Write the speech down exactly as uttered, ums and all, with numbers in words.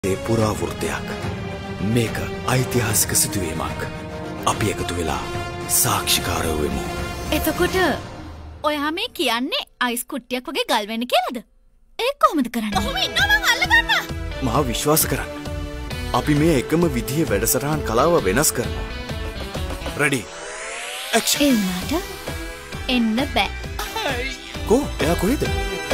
ඒ පුරාවෘත්තයක්. මේක ඓතිහාසික සිදුවීමක්. අපි එකතු වෙලා සාක්ෂිකාරයෝ වෙමු. එතකොට ඔයා මේ කියන්නේ අයිස් කුට්ටියක් වගේ ගල් වෙන්න කියලාද? ඒක කොහොමද කරන්නේ? ඔහොම ඉන්නවා මං අල්ලගන්න. මාව විශ්වාස කරන්න. අපි මේ එකම විදිහේ වැඩසටහන් කලාව වෙනස් කරනවා. රෙඩි. ඇක්ෂන්. ඒ වුණාට එන්න බෑ. කො එයා කොහෙද?